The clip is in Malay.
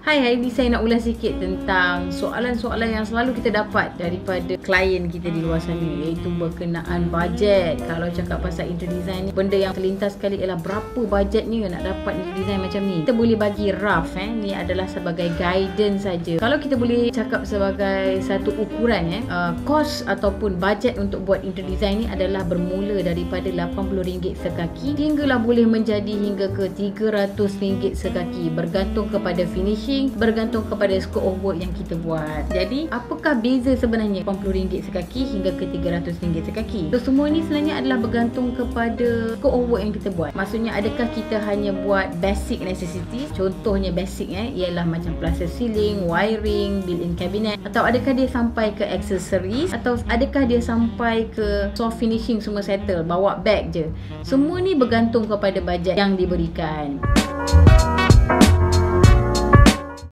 Hai, hari ni saya nak ulas sikit tentang soalan-soalan yang selalu kita dapat daripada klien kita di luar sana, iaitu berkenaan bajet. Kalau cakap pasal interior design ni, benda yang terlintas sekali ialah berapa bajetnya nak dapat interior design macam ni. Kita boleh bagi rough, ni adalah sebagai guidance saja. Kalau kita boleh cakap sebagai satu ukuran, kos ataupun bajet untuk buat interior design ni adalah bermula daripada RM80 sekaki hinggalah boleh menjadi hingga ke RM300 sekaki, bergantung kepada finishing, bergantung kepada scope of work yang kita buat. Jadi, apakah beza sebenarnya RM80 sekaki hingga ke RM300 sekaki? So, semua ni sebenarnya adalah bergantung kepada scope of work yang kita buat. Maksudnya, adakah kita hanya buat basic necessities? Contohnya basic ialah macam plaster ceiling, wiring, built-in cabinet, atau adakah dia sampai ke accessories, atau adakah dia sampai ke soft finishing semua settle, bawa bag je. Semua ni bergantung kepada bajet yang diberikan.